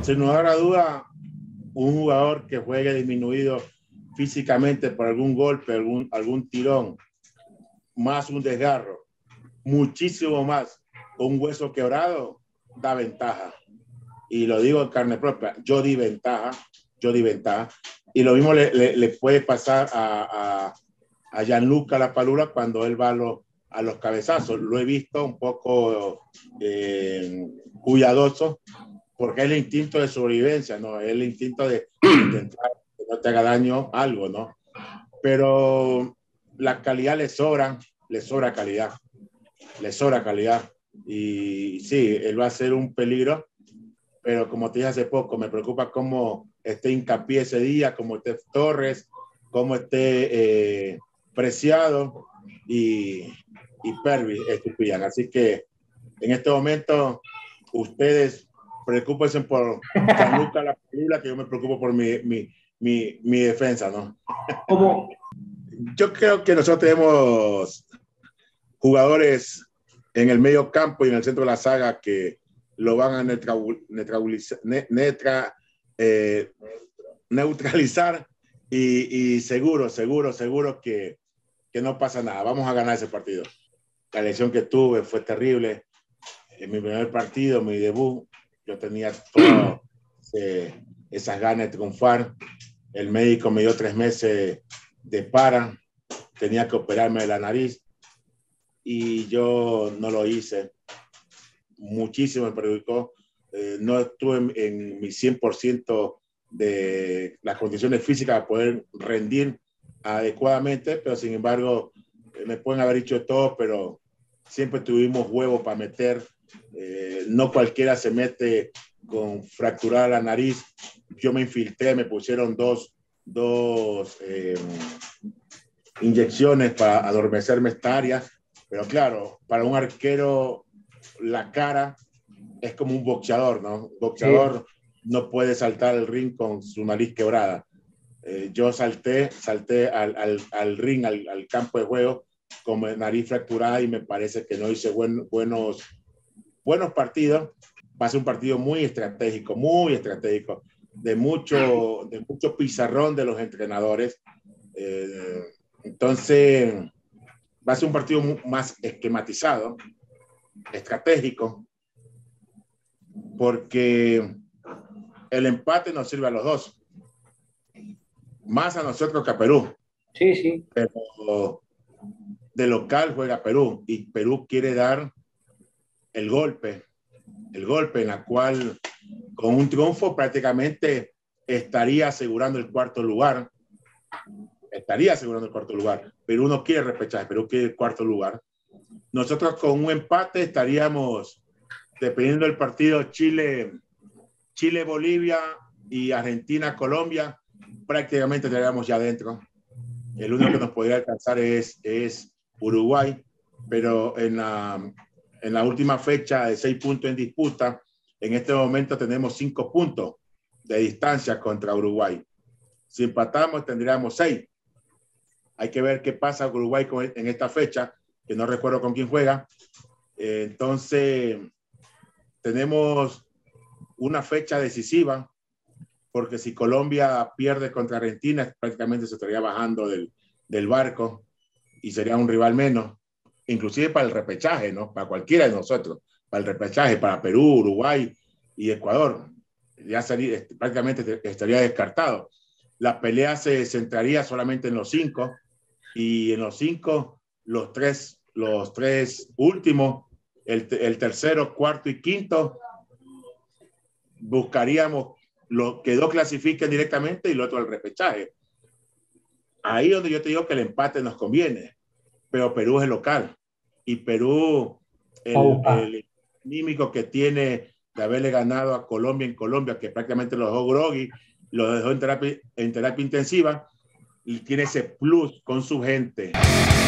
sin lugar a duda, un jugador que juegue disminuido físicamente por algún golpe, algún tirón, más un desgarro, muchísimo más, un hueso quebrado, da ventaja. Y lo digo en carne propia, yo di ventaja. Y lo mismo le puede pasar a Gianluca Lapadula cuando él va a los cabezazos. Lo he visto un poco cuidadoso, porque es el instinto de sobrevivencia, ¿no? Es el instinto de intentar que no te haga daño algo, ¿no? Pero la calidad le sobra calidad. Y sí, él va a ser un peligro, pero como te dije hace poco, me preocupa cómo esté Hincapié ese día, cómo esté Torres, cómo esté Preciado y Pervis estupían. Así que en este momento ustedes preocúpense por Gianluca Lapadula, que yo me preocupo por mi defensa, ¿no? Como, Yo creo que nosotros tenemos jugadores en el medio campo y en el centro de la saga que lo van a neutralizar y seguro que no pasa nada. Vamos a ganar ese partido. La lesión que tuve fue terrible. En mi primer partido, mi debut, yo tenía todas esas ganas de triunfar. El médico me dio 3 meses de para. Tenía que operarme de la nariz y yo no lo hice. Muchísimo me perjudicó. No estuve en mi 100% de las condiciones físicas para poder rendir adecuadamente, pero sin embargo me pueden haber dicho todo, pero siempre tuvimos huevos para meter. No cualquiera se mete con fracturada la nariz. Yo me infiltré, me pusieron dos inyecciones para adormecerme esta área, pero claro, para un arquero la cara es como un boxeador, ¿no? Un boxeador no puede saltar al ring con su nariz quebrada. Yo salté al ring, al campo de juego con nariz fracturada y me parece que no hice buenos partidos. Va a ser un partido muy estratégico, de mucho pizarrón de los entrenadores. Entonces, va a ser un partido más esquematizado, estratégico, porque el empate nos sirve a los dos, más a nosotros que a Perú. sí, sí. Pero de local juega Perú y Perú quiere dar el golpe en la cual con un triunfo prácticamente estaría asegurando el cuarto lugar. Perú no quiere repechaje, Perú quiere el cuarto lugar. Nosotros con un empate estaríamos, dependiendo del partido, Chile-Bolivia y Argentina-Colombia, prácticamente estaríamos ya adentro. El único que nos podría alcanzar es Uruguay, pero en la última fecha de 6 puntos en disputa, en este momento tenemos 5 puntos de distancia contra Uruguay. Si empatamos, tendríamos 6. Hay que ver qué pasa con Uruguay en esta fecha, que no recuerdo con quién juega. Entonces, tenemos una fecha decisiva, porque si Colombia pierde contra Argentina, prácticamente se estaría bajando del barco y sería un rival menos, inclusive para el repechaje, ¿no? Para cualquiera de nosotros, para el repechaje, para Perú, Uruguay y Ecuador. Ya prácticamente estaría descartado. La pelea se centraría solamente en los 5, y en los 5, los tres últimos, el tercero, cuarto y quinto, buscaríamos que 2 clasifiquen directamente y el otro al repechaje. Ahí donde yo te digo que el empate nos conviene, pero Perú es el local y Perú, el anímico que tiene de haberle ganado a Colombia en Colombia, que prácticamente lo dejó groggy, lo dejó en terapia intensiva, y tiene ese plus con su gente.